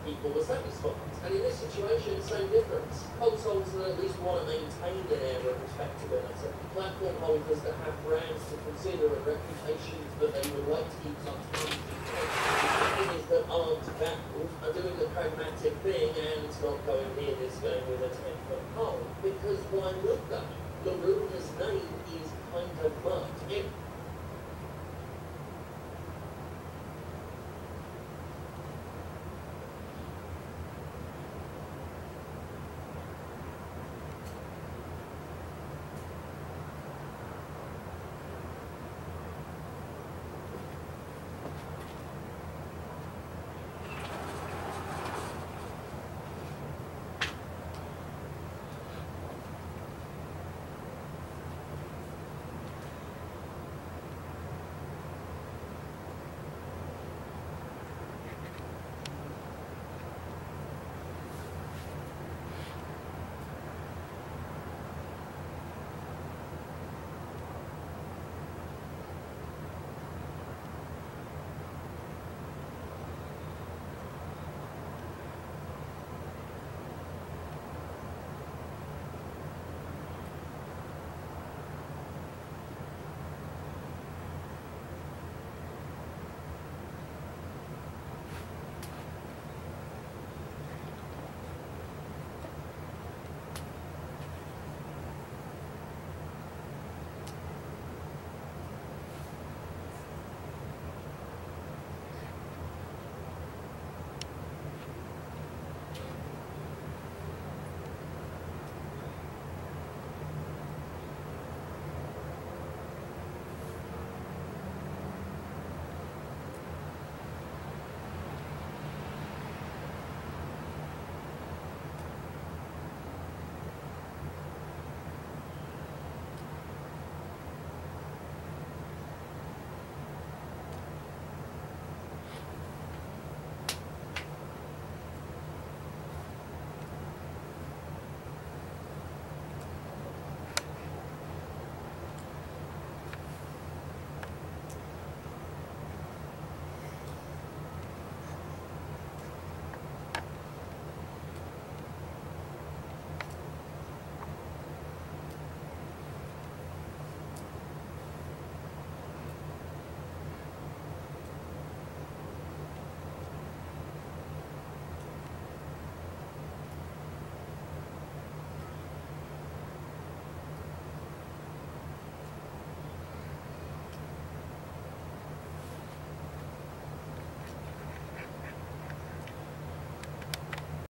people were satisfied. And in this situation, it's no different. Consoles that at least want to maintain an air of respectability. Platform holders that have brands to consider and reputations that they would like to keep some time. Companies that aren't baffled are doing the pragmatic thing and not going near this game with a 10-foot pole. Because why would they? The ruler's name is kind of much.